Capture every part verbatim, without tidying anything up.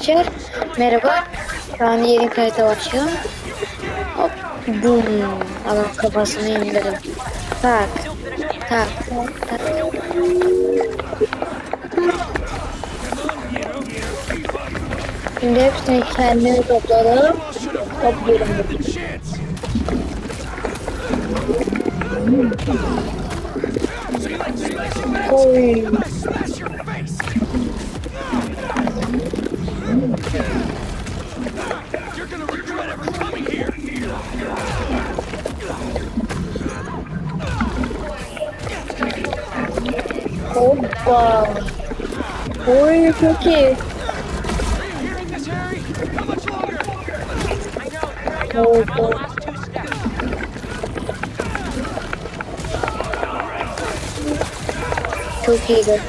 arkadaşlar. Merhaba. Şu an yeni kayıta başlıyorum. Hop. Boom. Adam kafasını indirdim. Tak. Tak. Tak. Şimdi hepsini kendimi topladım. Hop yerim. Oy. Hoppa. Oy çok iyi. Hoppa. Çok iyiydi.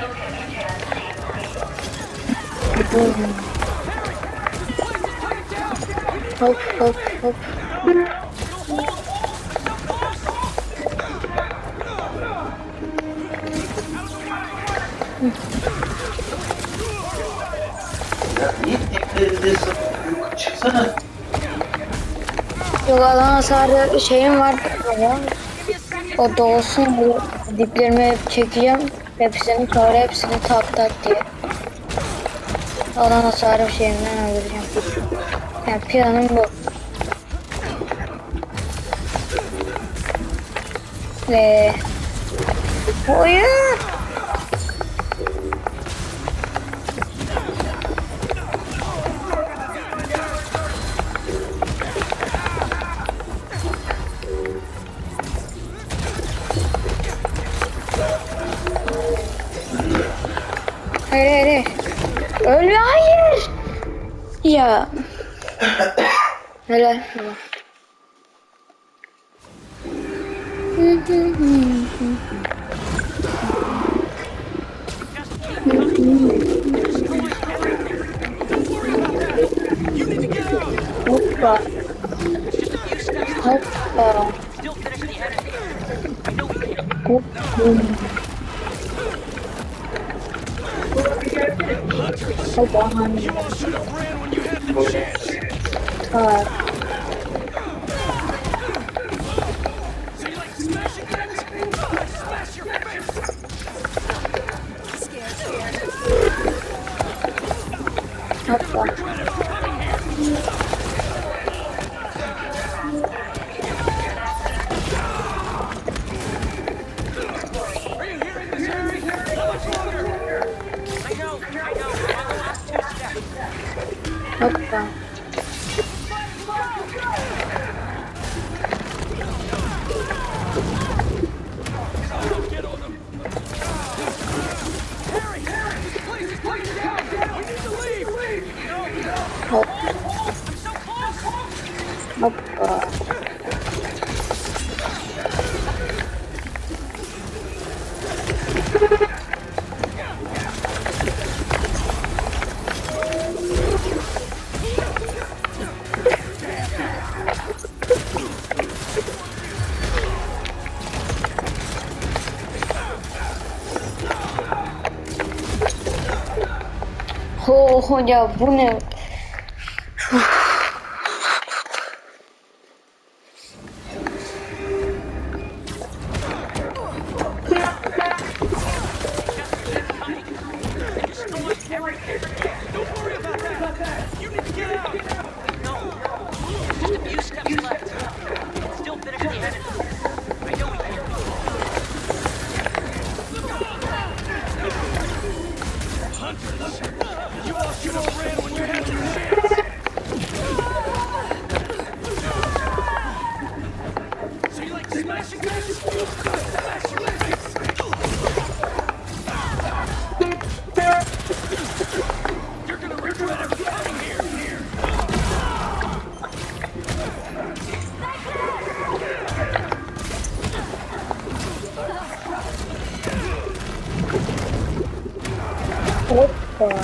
Hop hop hop. Ya niye diplerinde yukarı çıksana? Yok alan hasarı şeyim var ama o da olsun, diplerimi hep çekeceğim, hepsini sonra hepsini tak tak diye alan hasarı şeyimden öldüreceğim. Yani planım bu. Ve oyun hayır hayır öyle hayır ya helal. Hoppa hoppa hoppa hoppa. Hoppa. Hoppa. Hop. Hoppa. Ho hoca bu ne? Hoppa.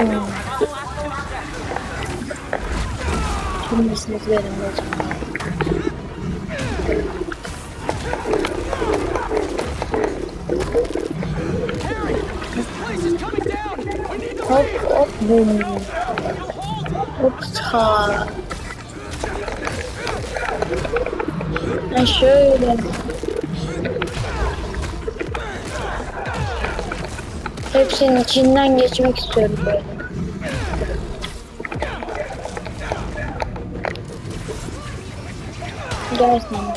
Şimdi sınıflarım hocam. Boom. Hopsa. Ben şöyle. Hepsinin içinden geçmek istiyorum böyle. Gel sen.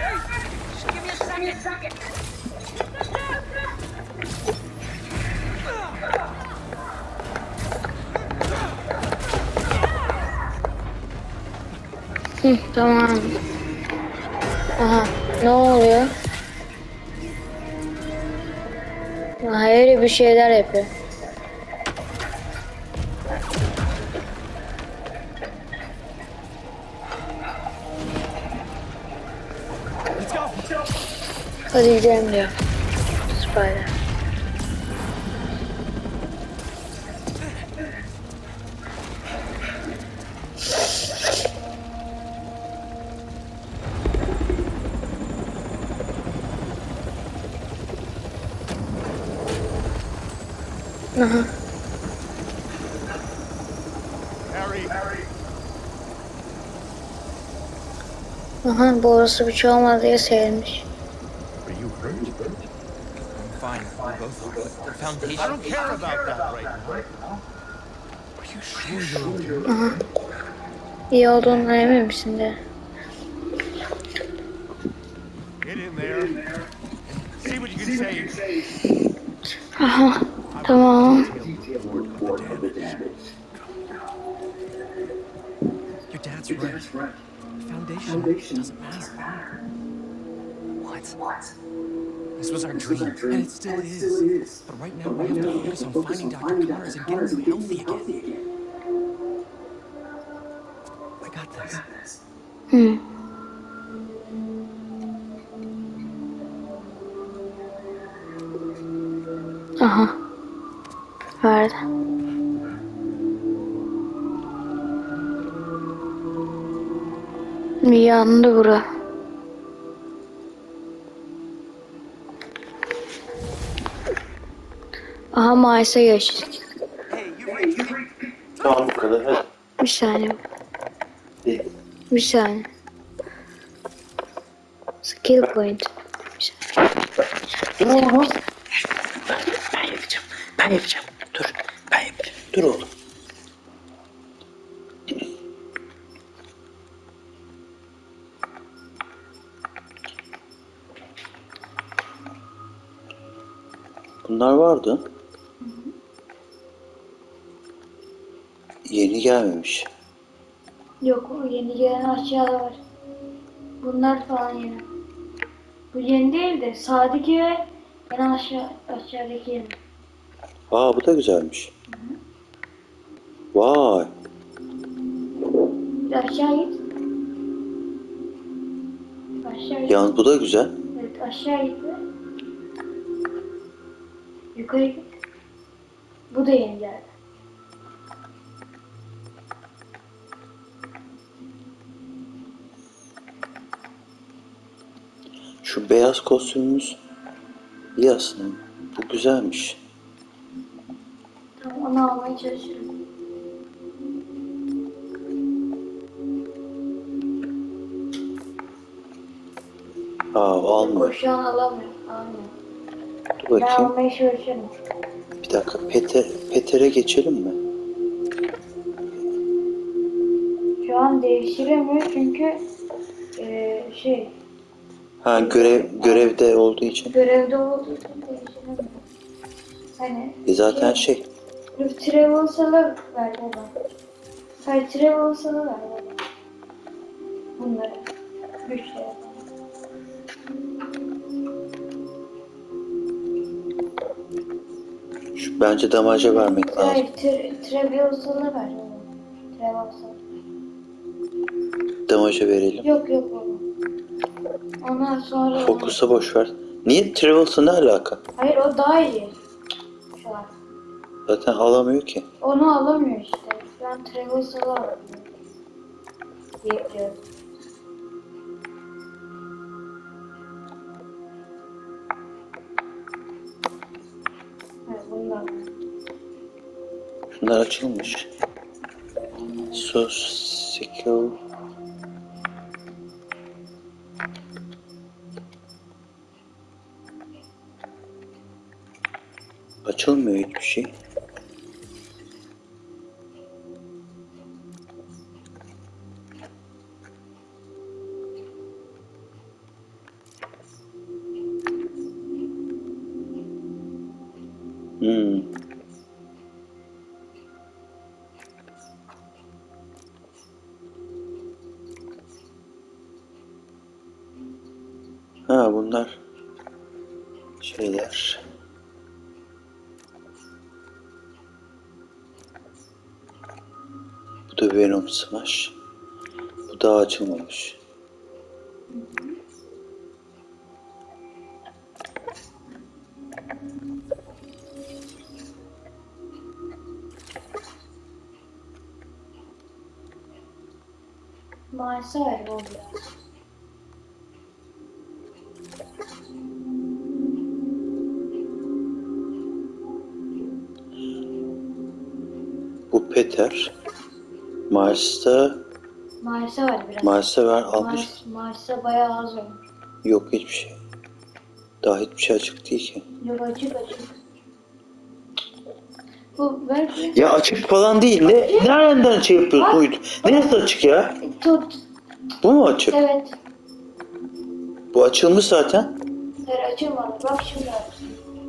Hı, tamam. Aha, ne oluyor? Hayır, bir şeyler yapıyor. Hadi gidelim diyor. Spider. Aha. Aha, burası bir şey olmaz diye serilmiş. Fine, we'll go through it. The foundation. I don't care about that right now. Are you sure you're okay? Aha. İyi olduğundan emin misin de? Get in there. See what you can say. Aha, tamam. Your dad's right. The foundation doesn't matter. What? This was our dream, and it still is. But right now, we have to focus on finding Doctor Connors and getting him healthy again. I got this. Hmm. Aha. Verdi. Yandı bura. Aha, Mayıs'a geçtik. Tamam, bu kadar. Hadi. Bir saniye. Değil. Bir saniye. Skill point. Bir saniye. Dur oğlum. Ben yapacağım. Ben yapacağım. Dur. Ben yapacağım. Dur oğlum. Bunlar vardı. Yeni gelmemiş. Yok, o yeni gelen aşağıda var. Bunlar falan yeni. Bu yeni değil de sağdaki ve en aşağı, aşağıdaki yeni. Aa, bu da güzelmiş. Vay. Bir aşağı git. Aşağı git. Yalnız bu da güzel. Evet, aşağı git ve yukarı git. Bu da yeni geldi. Şu beyaz kostümümüz iyi aslında. Bu güzelmiş. Tamam, onu almaya çalışıyorum. Aa, o O almıyor. şu an alamıyor. Almıyor. Dur Ben bakayım. almaya çalışıyorum. Bir dakika. Peter, Peter'e geçelim mi? Şu an değiştiremiyor çünkü eee şey Ha, görev görevde olduğu için. görevde olduğu için değiştiremiyor. Hani E zaten şey. dur, travel salı ver baba. Hayır, travel salı ver baba. Bunları. Güçleri. Şu, bence damaja vermek lazım. Hayır, tra- travel salı ver baba. Travel salı. Damaja verelim. Yok yok baba. Ondan sonra... Fokus'a boş ver. Niye Travels'a ne alaka? Hayır, o daha iyi. Şu an. Zaten alamıyor ki. Onu alamıyor işte. Şu an travel salı alamıyor. Diyebiliyorum. Evet, bunu da alamıyor. Bunlar açılmış. So secure. Açılmıyor hiçbir şey. Hmm. Ha bunlar şeyler. Bu da Venom Smash. Bu daha açılmamış. Maalesef öyle oldu biraz. Bu Peter. Mars'ta Maalesef öyle biraz. Mars'a ver almış. Maalesef, maalesef bayağı az olmuş. Yok hiçbir şey. Daha hiçbir şey açık değil ki. Yok açık açık. Bu ver. Ya açık falan değil. Ne, nereden şey yapıyorsun Uydu? Neresi açık ya? Tut. Bu mu açık? Evet. Bu açılmış zaten. Hayır açılmadı. Bak şimdi aç.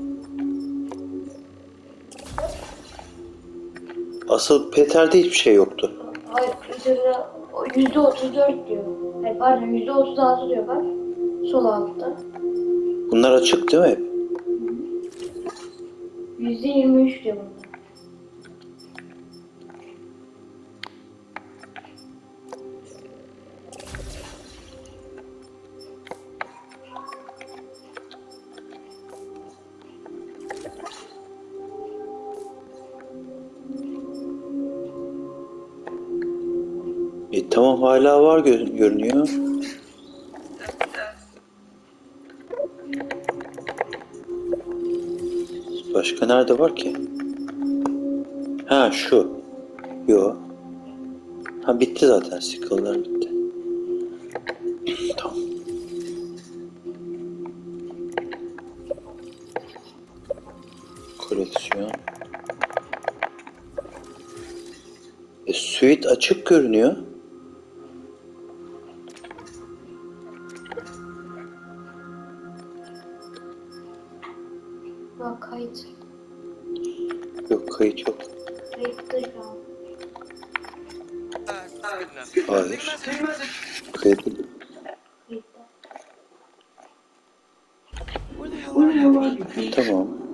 Asıl Peter'de hiçbir şey yoktu. Hayır üzerinde yüzde otuz dört diyor. Hayır pardon yüzde otuz altı diyor bak. Sol altta. Bunlar açık değil mi hep? Yüzde yirmi üç diyor bunda. E tamam hala var gö- görünüyor. Başka nerede var ki? Ha şu. Yo. Ha bitti zaten. Sickle'lar bitti. Tamam. Koleksiyon. E, suite açık görünüyor. Bak kayıt. Yok kayıt yok. Kayıtta şu an. Hayır. Kayıt yok. Kayıtta. Where the hell are you? Tamam.